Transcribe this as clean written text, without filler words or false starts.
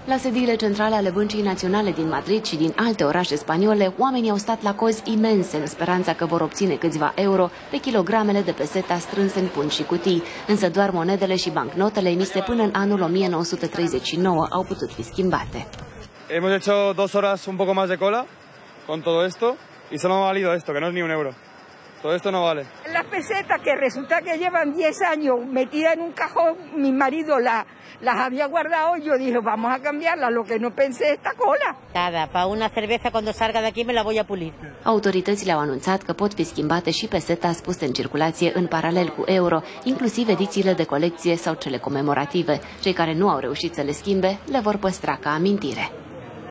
La sediile centrale ale Băncii Naționale din Madrid și din alte orașe spaniole, oamenii au stat la cozi imense în speranța că vor obține câțiva euro pe kilogramele de peseta strânse în pungi și cutii, însă doar monedele și bancnotele emise până în anul 1939 au putut fi schimbate. Hemos hecho 2 horas un poco más de cola con todo esto y solo ha valido esto, que no es ni un euro. Todo esto no vale. Las pesetas que resulta que llevan 10 años metidas en un cajón, mi marido las había guardado, yo dije, vamos a cambiarlas, lo que no pensé esta cola. Nada, para una cerveza cuando salga de aquí me la voy a pulir. Autoritățile au anunțat că pot fi schimbate și peseta puse în circulație în paralel cu euro, inclusiv edițiile de colecție sau cele comemorative. Cei care nu au reușit să le schimbe le vor păstra ca amintire.